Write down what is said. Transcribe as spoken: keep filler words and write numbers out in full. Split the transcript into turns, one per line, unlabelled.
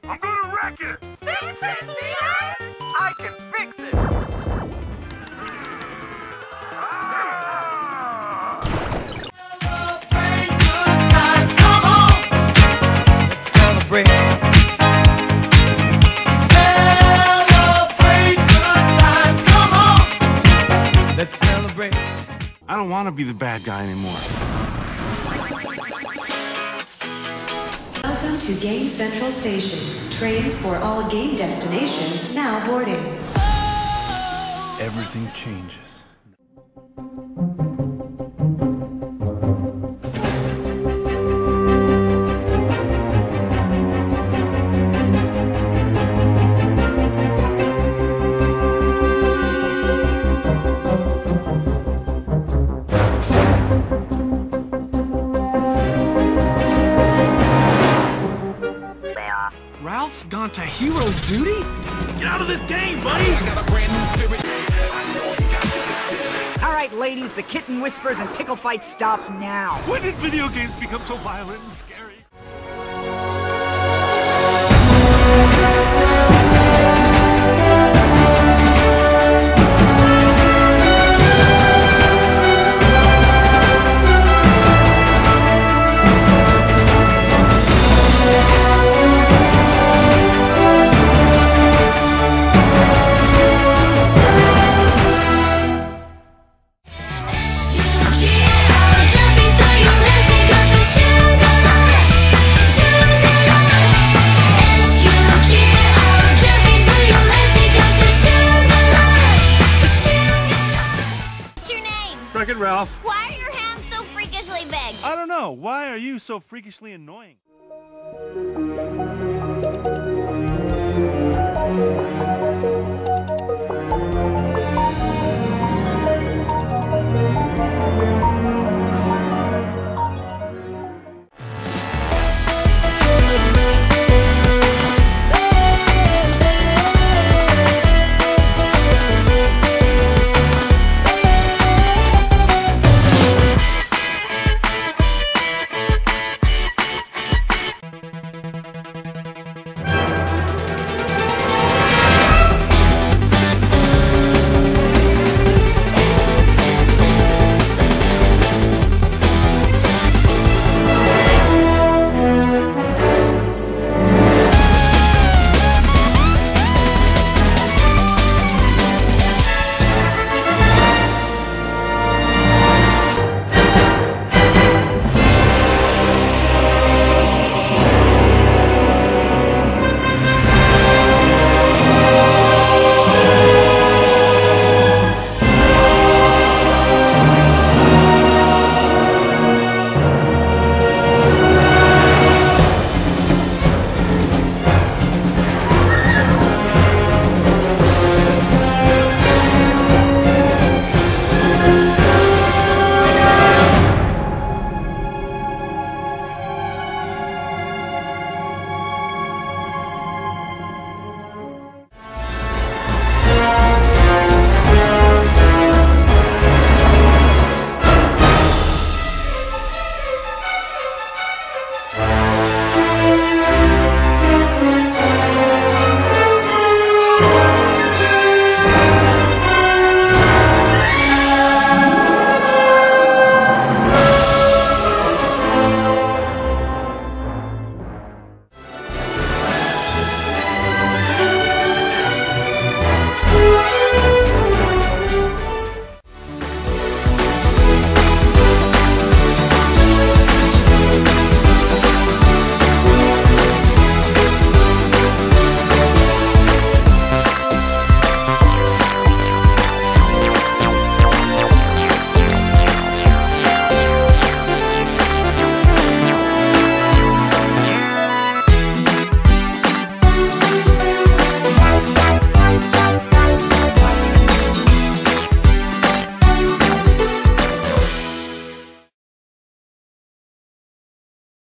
I'm gonna wreck it!
Fix it, Leon!
I can fix it! Ah!
Celebrate good times, come on!
Let's celebrate.
Celebrate good times, come on!
Let's celebrate.
I don't want to be the bad guy anymore.
Welcome to Game Central Station. Trains for all game destinations now boarding.
Everything changes. Ralph's gone to hero's duty? Get out of this game, buddy! I got a brand new spirit.
All right, ladies, the kitten whispers and tickle fights stop now.
When did video games become so violent and scary? Wreck-It Ralph.
Why are your hands so freakishly big?
I don't know. Why are you so freakishly annoying?